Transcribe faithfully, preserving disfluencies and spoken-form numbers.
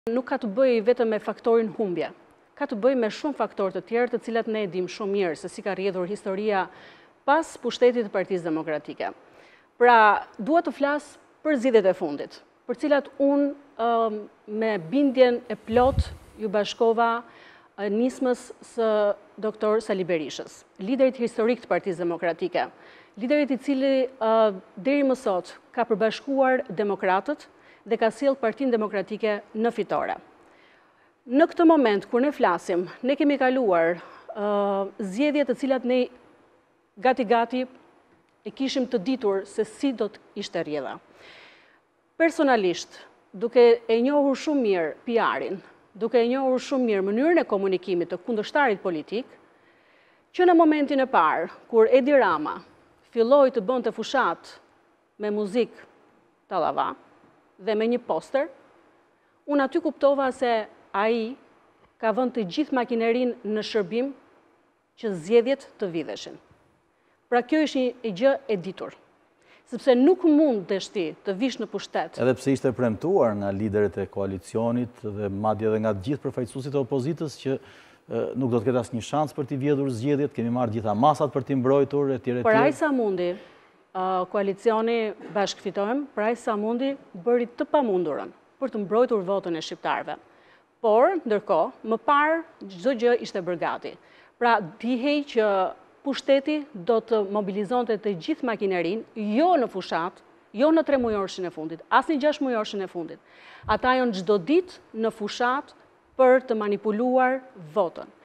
Nuk ka të bëjë vetëm me faktorin humbje. Ka të bëjë me shumë faktorë të tjerë, të cilat ne e dim shumë mirë se si ka rrjedhur historia pas pushtetit të Partisë Demokratike. Pra, dua të flas për zgjedhjet e fundit, për cilat unë me bindjen e plot ju bashkova nismës së doktor Sali Berishës, liderit historik të Partisë Demokratike, liderit i cili deri më sot ka përbashkuar demokratët dhe ka sjellë Partinë Demokratike në fitore. Në këtë moment, kur ne flasim, ne kemi kaluar uh, zgjedhje të cilat ne gati-gati e kishim të ditur se si do të ishte rrjedha. Personalisht, duke e njohur shumë mirë P R-in, duke e njohur shumë mirë mënyrën e komunikimit të kundërshtarit politik, që në momentin e parë, kur Edi Rama filloi të bënte fushat me muzikë tallava, dhe me një poster, unë aty kuptova se ai ka vënë të gjithë makinerin në shërbim që zgjedhjet të vidheshin. Pra kjo është një gjë e ditur, sepse nuk mund dështi të vish në pushtet. Edhe pse ishte premtuar nga liderët e koalicionit dhe madje edhe nga të gjithë përfaqësuesit e opozitës që nuk do të ketë asnjë shans për t'i vjedhur zgjedhjet, kemi marrë gjitha masat për t'i mbrojtur etj etj. Por ai sa mundi, koalicioni bashkëfitojmë, pra ai sa mundi bëri të pamundurën për të mbrojtur votën e shqiptarëve. Por, ndërkohë, më parë çdo gjë ishte bërë gati. Pra, dihej që pushteti do të mobilizonte të gjithë makinerin, jo në fushat, jo në tre mujorshin e fundit, as në gjashtë mujorshin e fundit. Ata janë çdo ditë në fushat për të manipuluar votën.